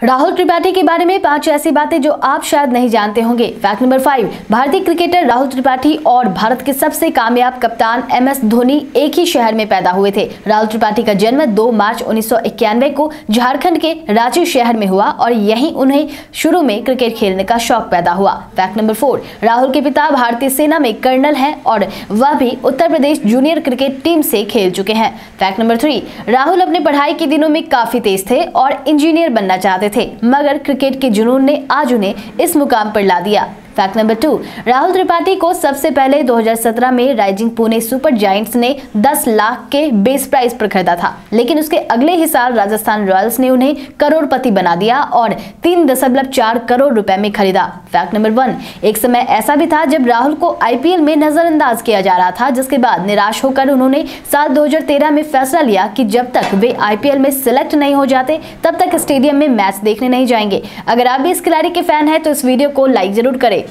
राहुल त्रिपाठी के बारे में 5 ऐसी बातें जो आप शायद नहीं जानते होंगे। फैक्ट नंबर 5, भारतीय क्रिकेटर राहुल त्रिपाठी और भारत के सबसे कामयाब कप्तान MS धोनी एक ही शहर में पैदा हुए थे। राहुल त्रिपाठी का जन्म 2 मार्च 1991 को झारखंड के रांची शहर में हुआ और यहीं उन्हें शुरू में क्रिकेट खेलने का शौक पैदा हुआ। फैक्ट नंबर 4, राहुल के पिता भारतीय सेना में कर्नल हैं और वह भी Uttar Pradesh junior cricket team से खेल चुके हैं। फैक्ट नंबर 3, राहुल अपने पढ़ाई के दिनों में काफी तेज थे और इंजीनियर बनना चाहते थे, मगर क्रिकेट के जुनून ने आज उन्हें इस मुकाम पर ला दिया। फैक्ट नंबर 2, राहुल त्रिपाठी को सबसे पहले 2017 में राइजिंग पुणे सुपर जायंट्स ने 10 लाख के बेस प्राइस पर खरीदा था, लेकिन उसके अगले ही साल राजस्थान रॉयल्स ने उन्हें करोड़पति बना दिया और 3.4 करोड़ रुपए में खरीदा। फैक्ट नंबर 1, एक समय ऐसा भी था जब राहुल को IPL में नजरअंदाज किया जा रहा था, जिसके बाद निराश होकर उन्होंने साल 2013 में फैसला लिया कि जब तक वे IPL में सिलेक्ट नहीं हो जाते तब तक स्टेडियम में मैच देखने नहीं जाएंगे। अगर आप भी इस खिलाड़ी के फैन हैं तो इस वीडियो को लाइक जरूर करें।